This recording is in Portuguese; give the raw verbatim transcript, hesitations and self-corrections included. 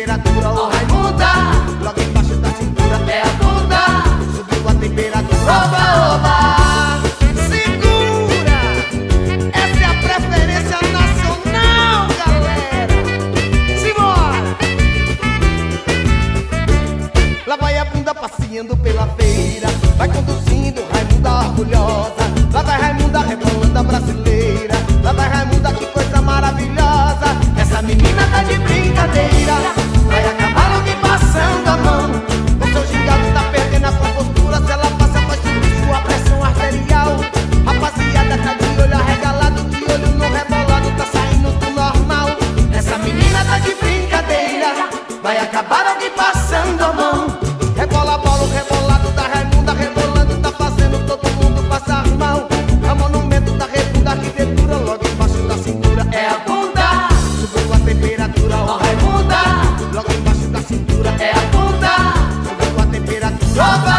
temperatura, ô Raimunda. Logo embaixo da cintura é a bunda. Subiu a temperatura, oba, oba. Segura, essa é a preferência nacional, galera. Simbora. Lá vai a bunda passeando pela feira, vai conduzindo Raimunda orgulhosa. Lá vai Raimunda rebolando a brasileira. Lá vai Raimunda, que coisa maravilhosa. Essa menina tá de brincadeira, vai acabar logo passando a mão. O seu gingado tá perdendo a compostura. Se ela passa vai subir sua pressão arterial. Rapaziada tá de olho arregalado, de olho no rebolado, tá saindo do normal. Essa menina tá de brincadeira, vai acabar logo passando a mão. Rebola a bola, o rebolado da Raimunda rebolando, tá fazendo todo mundo passar mal. É o monumento da rebunda, arquitetura, logo embaixo da cintura é a bunda. Subiu a temperatura, ó Raimunda. Logo embaixo da cintura é a bunda. Subiu a temperatura.